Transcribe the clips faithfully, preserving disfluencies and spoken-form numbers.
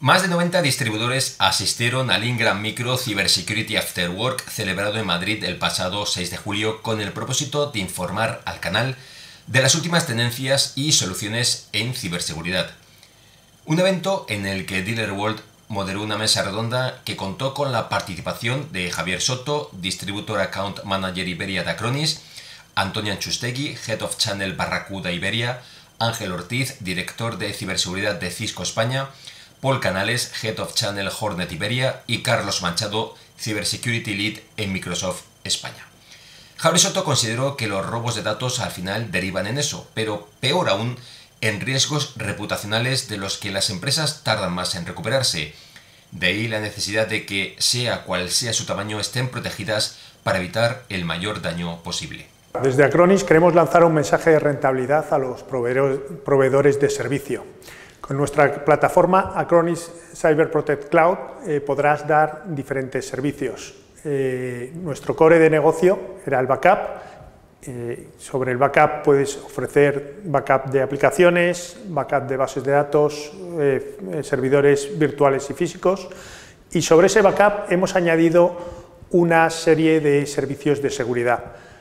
Más de noventa distribuidores asistieron al Ingram Micro Cybersecurity After Work celebrado en Madrid el pasado seis de julio con el propósito de informar al canal de las últimas tendencias y soluciones en ciberseguridad. Un evento en el que DealerWorld moderó una mesa redonda que contó con la participación de Javier Soto, Distributor Account Manager Iberia de Acronis, Antonio Anchustegui, Head of Channel Barracuda Iberia, Ángel Ortiz, Director de Ciberseguridad de Cisco España, Paul Canales, Head of Channel Hornet Iberia y Carlos Manchado, Cybersecurity Lead en Microsoft España. Javier Soto consideró que los robos de datos al final derivan en eso, pero peor aún, en riesgos reputacionales de los que las empresas tardan más en recuperarse. De ahí la necesidad de que, sea cual sea su tamaño, estén protegidas para evitar el mayor daño posible. Desde Acronis queremos lanzar un mensaje de rentabilidad a los proveedores de servicio. Con nuestra plataforma Acronis Cyber Protect Cloud eh, podrás dar diferentes servicios. Eh, nuestro core de negocio era el backup. Eh, sobre el backup puedes ofrecer backup de aplicaciones, backup de bases de datos, eh, servidores virtuales y físicos. Y sobre ese backup hemos añadido una serie de servicios de seguridad.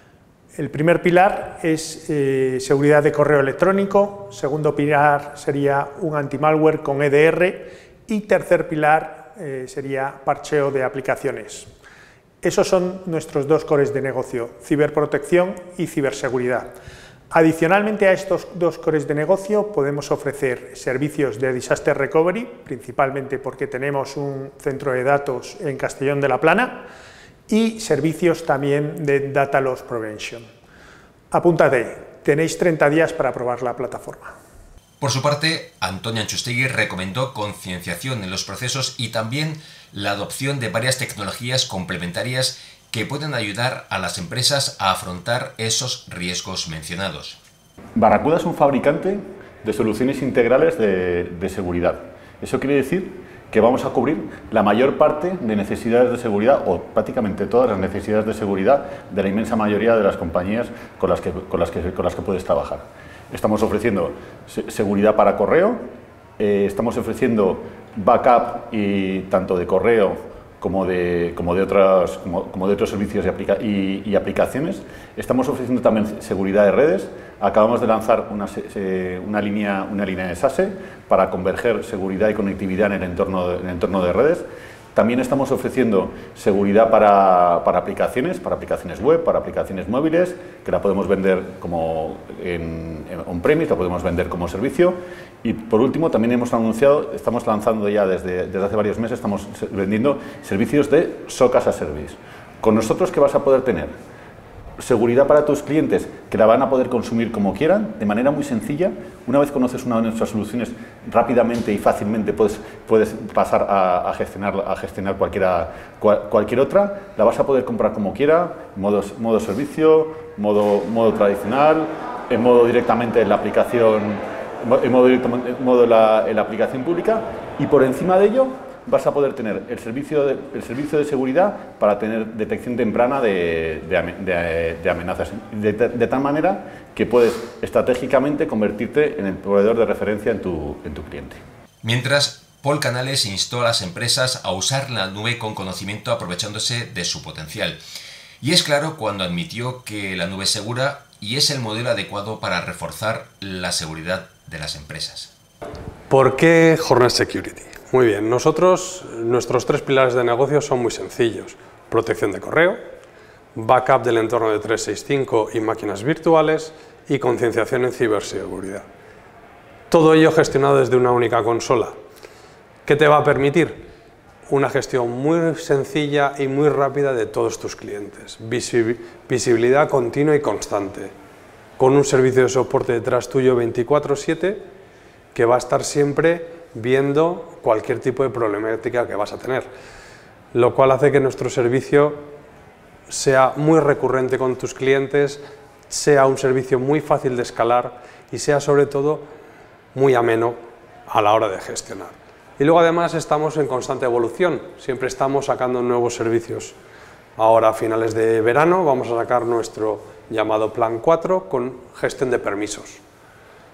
El primer pilar es eh, seguridad de correo electrónico, segundo pilar sería un anti-malware con E D R y tercer pilar eh, sería parcheo de aplicaciones. Esos son nuestros dos cores de negocio, ciberprotección y ciberseguridad. Adicionalmente a estos dos cores de negocio podemos ofrecer servicios de Disaster Recovery, principalmente porque tenemos un centro de datos en Castellón de la Plana, y servicios también de Data Loss Prevention. Apúntate, tenéis treinta días para probar la plataforma. Por su parte, Antonio Anchustegui recomendó concienciación en los procesos y también la adopción de varias tecnologías complementarias que pueden ayudar a las empresas a afrontar esos riesgos mencionados. Barracuda es un fabricante de soluciones integrales de, de seguridad. Eso quiere decir que vamos a cubrir la mayor parte de necesidades de seguridad, o prácticamente todas las necesidades de seguridad de la inmensa mayoría de las compañías con las que, con las que, con las que puedes trabajar. Estamos ofreciendo seguridad para correo, eh, estamos ofreciendo backup y tanto de correo como de, como de, otras, como, como de otros servicios y, aplica y, y aplicaciones. Estamos ofreciendo también seguridad de redes. Acabamos de lanzar una, una, línea, una línea de SASE para converger seguridad y conectividad en el entorno de, en el entorno de redes. También estamos ofreciendo seguridad para, para aplicaciones, para aplicaciones web, para aplicaciones móviles, que la podemos vender como en, en on-premise, la podemos vender como servicio. Y por último, también hemos anunciado, estamos lanzando ya desde, desde hace varios meses, estamos vendiendo servicios de S O C as a Service. Con nosotros, ¿qué vas a poder tener? Seguridad para tus clientes, que la van a poder consumir como quieran, de manera muy sencilla. Una vez conoces una de nuestras soluciones, rápidamente y fácilmente puedes, puedes pasar a, a, gestionar, a gestionar cualquiera, cual, cualquier otra. La vas a poder comprar como quiera, modo, modo servicio, modo, modo tradicional, en modo directamente en la aplicación, en modo, directo, en modo la, en la aplicación pública, y por encima de ello vas a poder tener el servicio de, el servicio de seguridad para tener detección temprana de, de, de, de amenazas, de, de tal manera que puedes estratégicamente convertirte en el proveedor de referencia en tu, en tu cliente. Mientras, Paul Canales instó a las empresas a usar la nube con conocimiento aprovechándose de su potencial. Y es claro cuando admitió que la nube es segura y es el modelo adecuado para reforzar la seguridad de las empresas. ¿Por qué Hornet Security? Muy bien, nosotros, nuestros tres pilares de negocio son muy sencillos. Protección de correo, backup del entorno de trescientos sesenta y cinco y máquinas virtuales y concienciación en ciberseguridad. Todo ello gestionado desde una única consola. ¿Qué te va a permitir? Una gestión muy sencilla y muy rápida de todos tus clientes. Visibilidad continua y constante. Con un servicio de soporte detrás tuyo veinticuatro siete que va a estar siempre viendo cualquier tipo de problemática que vas a tener, lo cual hace que nuestro servicio sea muy recurrente con tus clientes, sea un servicio muy fácil de escalar y sea sobre todo muy ameno a la hora de gestionar. Y luego además estamos en constante evolución, siempre estamos sacando nuevos servicios. Ahora a finales de verano vamos a sacar nuestro llamado Plan cuatro con gestión de permisos.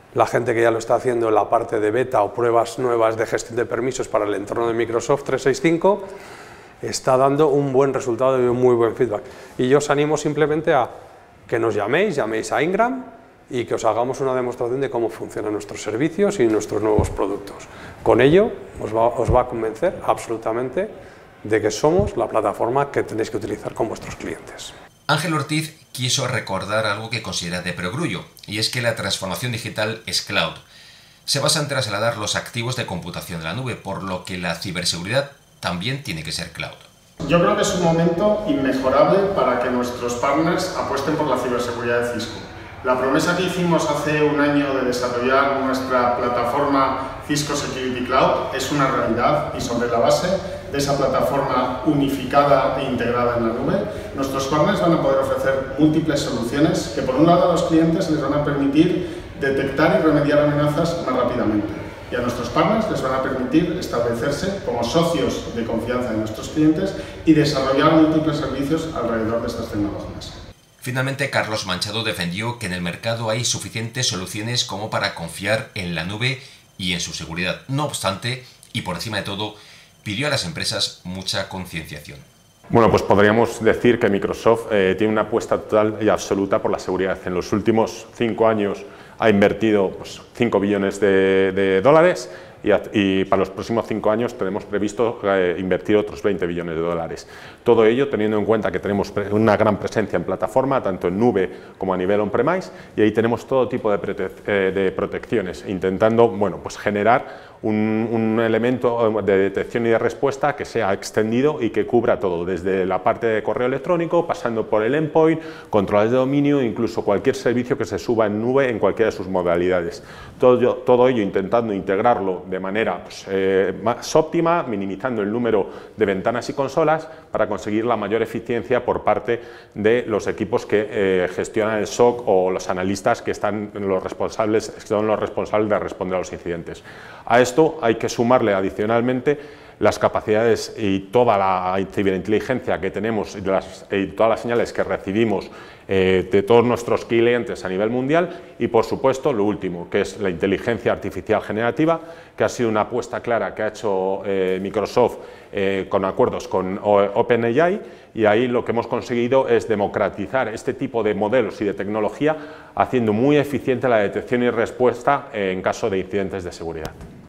la gente que ya lo está haciendo en la parte de beta o pruebas nuevas de gestión de permisos para el entorno de Microsoft trescientos sesenta y cinco, está dando un buen resultado y un muy buen feedback. Y yo os animo simplemente a que nos llaméis, llaméis a Ingram y que os hagamos una demostración de cómo funcionan nuestros servicios y nuestros nuevos productos. Con ello os va, os va a convencer absolutamente de que somos la plataforma que tenéis que utilizar con vuestros clientes. Ángel Ortiz quiso recordar algo que considera de perogrullo, y es que la transformación digital es cloud. Se basa en trasladar los activos de computación a la nube, por lo que la ciberseguridad también tiene que ser cloud. Yo creo que es un momento inmejorable para que nuestros partners apuesten por la ciberseguridad de Cisco. La promesa que hicimos hace un año de desarrollar nuestra plataforma Cisco Security Cloud es una realidad, y sobre la base de esa plataforma unificada e integrada en la nube, nuestros partners van a poder ofrecer múltiples soluciones que por un lado a los clientes les van a permitir detectar y remediar amenazas más rápidamente, y a nuestros partners les van a permitir establecerse como socios de confianza de nuestros clientes y desarrollar múltiples servicios alrededor de estas tecnologías. Finalmente, Carlos Manchado defendió que en el mercado hay suficientes soluciones como para confiar en la nube y en su seguridad. No obstante, y por encima de todo, pidió a las empresas mucha concienciación. Bueno, pues podríamos decir que Microsoft eh, tiene una apuesta total y absoluta por la seguridad. En los últimos cinco años ha invertido pues, cinco billones de, de dólares y, a, y para los próximos cinco años tenemos previsto eh, invertir otros veinte billones de dólares. Todo ello teniendo en cuenta que tenemos una gran presencia en plataforma, tanto en nube como a nivel on-premise, y ahí tenemos todo tipo de, prote eh, de protecciones, intentando bueno, pues generar un, un elemento de detección y de respuesta que sea extendido y que cubra todo, desde la parte de correo electrónico, pasando por el endpoint, controles de dominio, incluso cualquier servicio que se suba en nube en cualquiera de sus modalidades. Todo, todo ello intentando integrarlo de manera pues, eh, más óptima, minimizando el número de ventanas y consolas para conseguir la mayor eficiencia por parte de los equipos que eh, gestionan el S O C o los analistas que están los responsables, que son los responsables de responder a los incidentes. A esto hay que sumarle adicionalmente las capacidades y toda la ciberinteligencia que tenemos y, las, y todas las señales que recibimos eh, de todos nuestros clientes a nivel mundial, y por supuesto lo último, que es la inteligencia artificial generativa, que ha sido una apuesta clara que ha hecho eh, Microsoft eh, con acuerdos con OpenAI, y ahí lo que hemos conseguido es democratizar este tipo de modelos y de tecnología, haciendo muy eficiente la detección y respuesta en caso de incidentes de seguridad.